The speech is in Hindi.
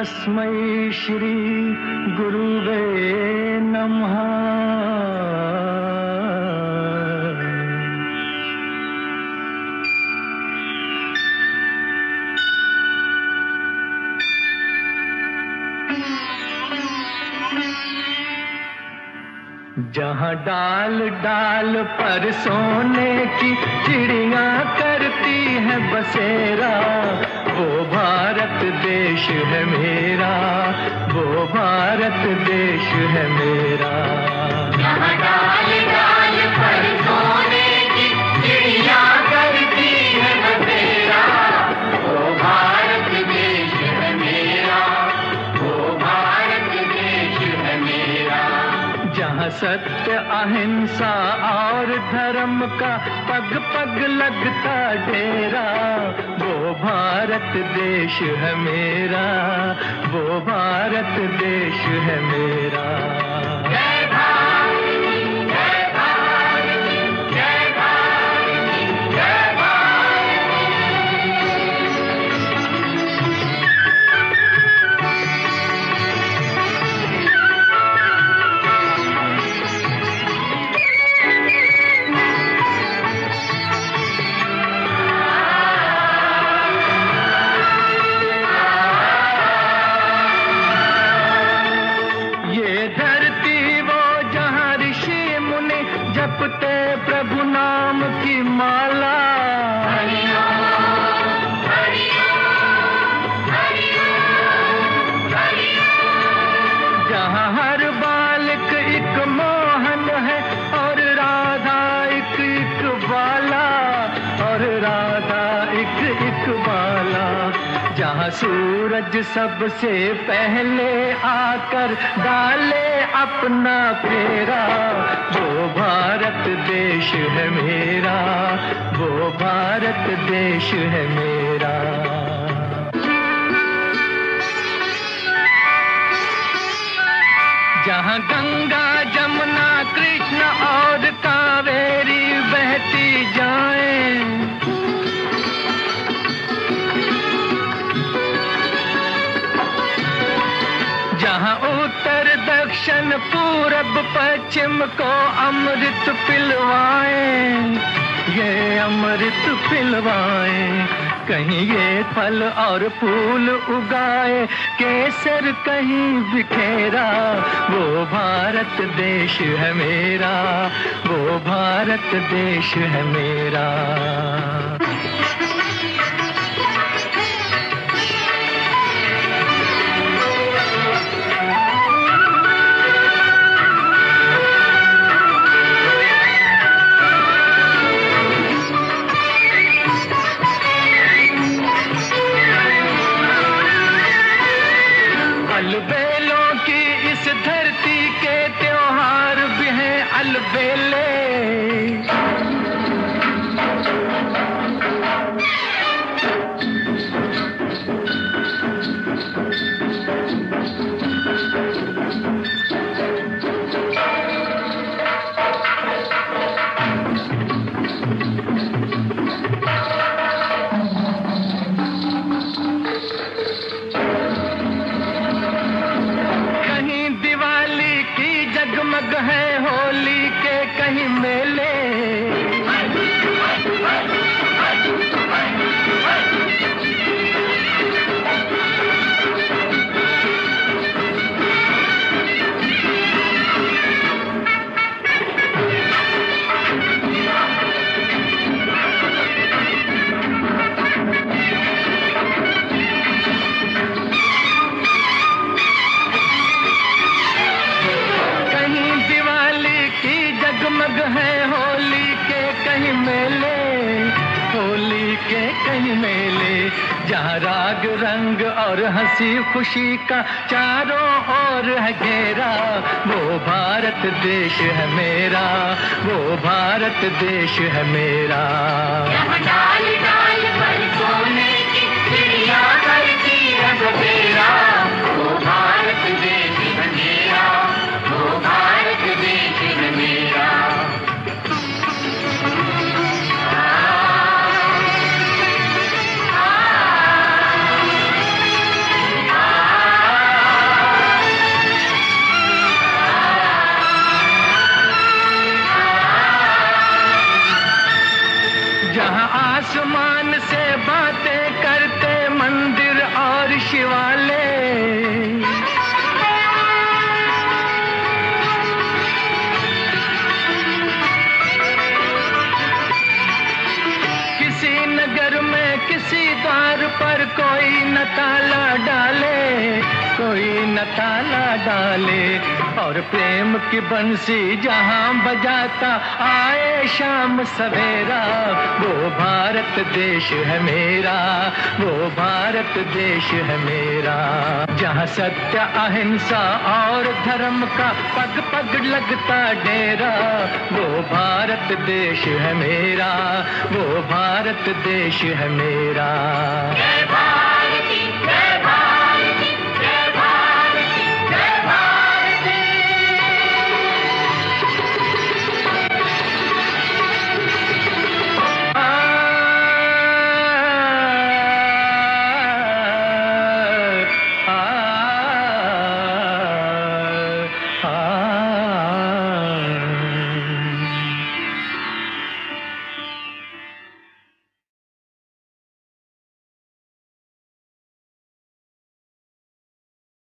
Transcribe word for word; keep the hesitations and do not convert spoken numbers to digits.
तस्मै श्री गुरुवे नमः। जहाँ डाल डाल पर सोने की चिड़िया करती है बसेरा, वो भारत देश है मेरा, वो भारत देश है मेरा। जहाँ डाल डाल पर सोने की चिड़िया करती है बसेरा, वो भारत देश है मेरा, वो भारत देश है मेरा। जहाँ सत्य अहिंसा और धर्म का पग पग लगता डेरा, वो भारत देश है मेरा, वो भारत देश है मेरा। जय भारती, जय भारती, जय भारती, जय भारती। जपते प्रभु नाम की माला, हरि ओम, हरि ओम, हरि ओम, हरि ओम। जहाँ हर बालक एक मोहन है और राधा एक एक बाला, और राधा एक एक बाला। जहाँ सूरज सबसे पहले आकर डाले अपना फेरा, वो भारत देश है मेरा, वो भारत देश है मेरा। जहाँ गंगा जमुना कृष्ण और कावेरी बहती जाएं, जहाँ उत्तर दक्षिण पूरब पश्चिम को अमृत पिलवाएं, ये अमृत पिलवाएं। कहीं ये फल और फूल उगाए, केसर कहीं बिखेरा, वो भारत देश है मेरा, वो भारत देश है मेरा। अलबेलों की इस धरती के त्योहार भी हैं अलबेले। जगमग है होली के कहीं मेले, जगमग है होली के कहीं मेले, होली के कहीं मेले। जहाँ राग रंग और हंसी खुशी का चारों ओर है घेरा, वो भारत देश है मेरा, वो भारत देश है मेरा। यहाँ डाल डाल पर सोने की चिड़िया करती है बसेरा, वो भारत देश है मेरा, वो भारत देश है मेरा। आ, आ, आ, ताला डाले, और प्रेम की बंसी जहां बजाता आए शाम सवेरा, वो भारत देश है मेरा, वो भारत देश है मेरा। जहां सत्य अहिंसा और धर्म का पग पग लगता डेरा, वो भारत देश है मेरा, वो भारत देश है मेरा। जय भारत।